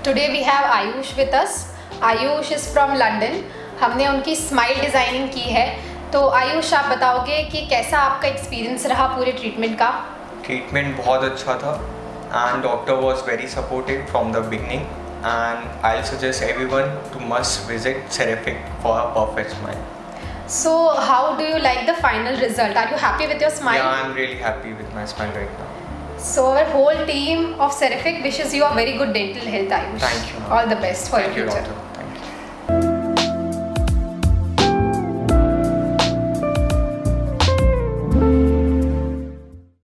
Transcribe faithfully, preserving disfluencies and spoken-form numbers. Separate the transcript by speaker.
Speaker 1: Today we have Ayush with us. Ayush is from London. हमने उनकी smile designing की है. तो आयुष आप बताओगे कि कैसा आपका एक्सपीरियंस रहा पूरे ट्रीटमेंट का?
Speaker 2: ट्रीटमेंट बहुत अच्छा था and doctor was very supportive from the beginning and I suggest everyone to must visit Seraphic for a perfect smile.
Speaker 1: So how do you like the final result? Are you happy with your smile?
Speaker 2: Yeah, I'm really happy with my smile right now.
Speaker 1: So our whole team of Cerefic wishes you a very good dental health, Ayush.
Speaker 2: Thank you.
Speaker 1: All the best for
Speaker 2: Thank
Speaker 1: your
Speaker 2: you,
Speaker 1: future.
Speaker 2: doctor.